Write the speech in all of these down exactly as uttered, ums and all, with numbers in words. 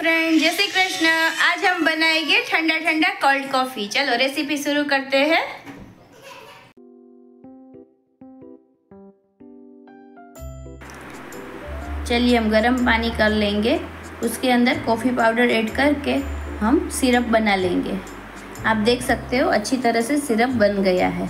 Friend, जय श्री कृष्ण। आज हम बनाएंगे ठंडा ठंडा कोल्ड कॉफी। चलो रेसिपी शुरू करते हैं। चलिए हम गर्म पानी कर लेंगे, उसके अंदर कॉफ़ी पाउडर ऐड करके हम सिरप बना लेंगे। आप देख सकते हो अच्छी तरह से सिरप बन गया है।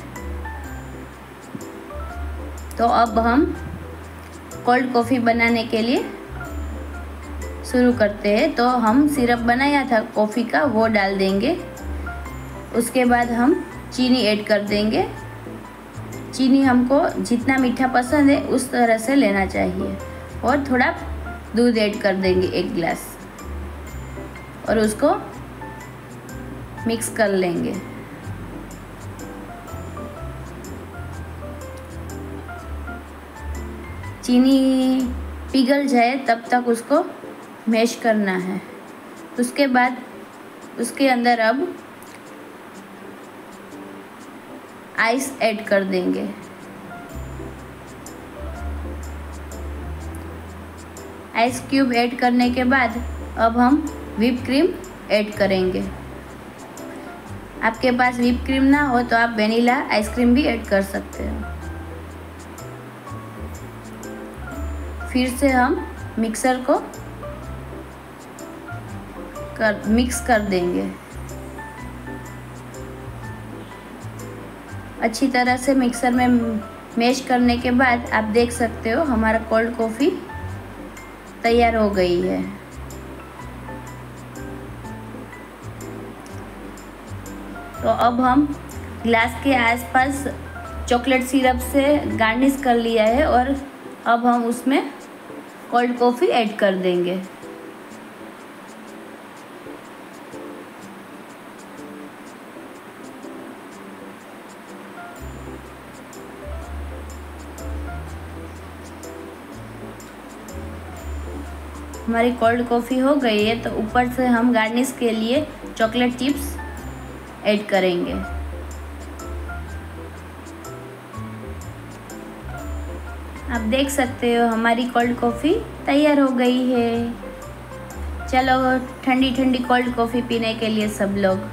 तो अब हम कोल्ड कॉफ़ी बनाने के लिए शुरू करते हैं। तो हम सिरप बनाया था कॉफ़ी का, वो डाल देंगे। उसके बाद हम चीनी ऐड कर देंगे। चीनी हमको जितना मीठा पसंद है उस तरह से लेना चाहिए। और थोड़ा दूध ऐड कर देंगे, एक गिलास, और उसको मिक्स कर लेंगे। चीनी पिघल जाए तब तक उसको मैश करना है। उसके बाद उसके अंदर अब आइस ऐड कर देंगे। आइस क्यूब ऐड करने के बाद अब हम व्हिप क्रीम ऐड करेंगे। आपके पास व्हिप क्रीम ना हो तो आप वेनिला आइसक्रीम भी ऐड कर सकते हो। फिर से हम मिक्सर को कर मिक्स कर देंगे। अच्छी तरह से मिक्सर में मैश करने के बाद आप देख सकते हो हमारा कोल्ड कॉफ़ी तैयार हो गई है। तो अब हम ग्लास के आसपास चॉकलेट सिरप से गार्निश कर लिया है और अब हम उसमें कोल्ड कॉफ़ी ऐड कर देंगे। हमारी कोल्ड कॉफ़ी हो गई है। तो ऊपर से हम गार्निश के लिए चॉकलेट चिप्स ऐड करेंगे। आप देख सकते हो हमारी कोल्ड कॉफ़ी तैयार हो गई है। चलो ठंडी ठंडी कोल्ड कॉफ़ी पीने के लिए सब लोग।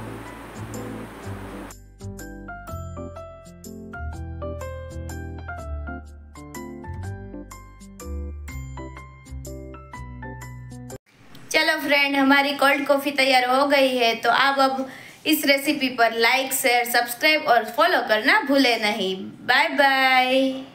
चलो फ्रेंड, हमारी कोल्ड कॉफ़ी तैयार हो गई है। तो आप अब इस रेसिपी पर लाइक, शेयर, सब्सक्राइब और फॉलो करना भूले नहीं। Bye bye.